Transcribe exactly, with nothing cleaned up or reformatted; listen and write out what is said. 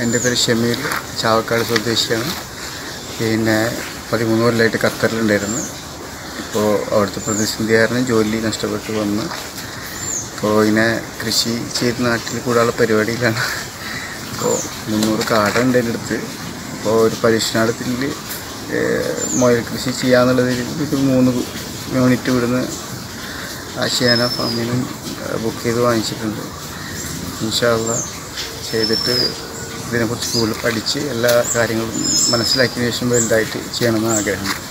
എൻ്റെ പേര് ഷമീൽ, ചാവക്കാട് സ്വദേശിയാണ്. പിന്നെ പതിമൂന്ന് കൊല്ലമായിട്ട് ഖത്തറിലുണ്ടായിരുന്നു. ഇപ്പോൾ അവിടുത്തെ പ്രതിസന്ധി കാരണം ജോലി നഷ്ടപ്പെട്ട് വന്ന് ഇപ്പോൾ ഇങ്ങനെ കൃഷി ചെയ്ത് നാട്ടിൽ കൂടാനുള്ള പരിപാടിയിലാണ്. അപ്പോൾ മുന്നൂറ് കാടുണ്ട് എൻ്റെ അടുത്ത്. അപ്പോൾ ഒരു പരീക്ഷണാർത്ഥത്തിൽ മുയൽ കൃഷി ചെയ്യാന്നുള്ളതിൽ ഒരു മൂന്ന് യൂണിറ്റ് ഇവിടുന്ന് ആശയാന ഫാമിൽ നിന്ന് ബുക്ക് ചെയ്ത് വാങ്ങിച്ചിട്ടുണ്ട്. ഇൻഷാ അല്ലാഹ് ചെയ്തിട്ട് ഇതിനെക്കുറിച്ച് കൂടുതൽ പഠിച്ച് എല്ലാ കാര്യങ്ങളും മനസ്സിലാക്കിയതിന് ശേഷം വലുതായിട്ട് ചെയ്യണമെന്ന് ആഗ്രഹമുണ്ട്.